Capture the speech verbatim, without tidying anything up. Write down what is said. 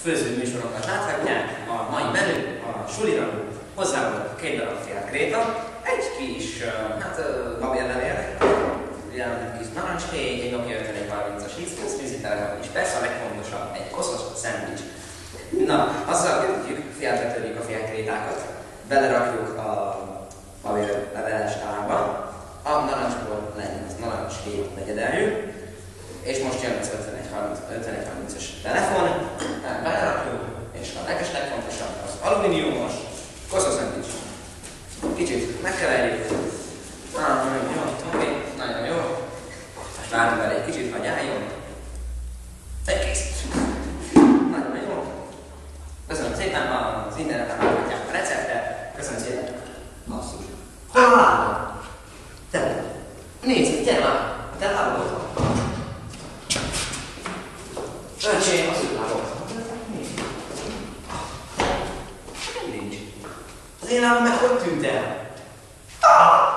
főzőműsorokat láthatják. A mai menü a sulira hozzáadott két darab félkréta, egy kis, hát babérlevél, ilyen kis narancskék, egy Nokia ötvenegy harmincas Xbox fűzitele, és persze a legfontosabb, egy koszos szendvics. Na, azzal kezdjük, félbetörjük a félkrétákat, belerakjuk a babérleveles tálba, a narancsból legyen az narancskét negyedeljük, és most jön az ötvenegy harmincas telefon, belerakjuk, és a leges legfontosabb az alumíniumos koszos szendvics. Kicsit megkeverjük. Ah, nagyon jó, oké, nagyon jó. Várunk vele egy kicsit, hogy álljon. Egy kész. Nagyon jó. Köszönöm szépen, az interneten láthatják a receptet. Köszönöm szépen. Basszus. Hol van? Te. Nézd, gyere már. Te lábod. Öcsém, az ő lábod. Nincs. Az én lábam meg hogy tűnt el? Ah!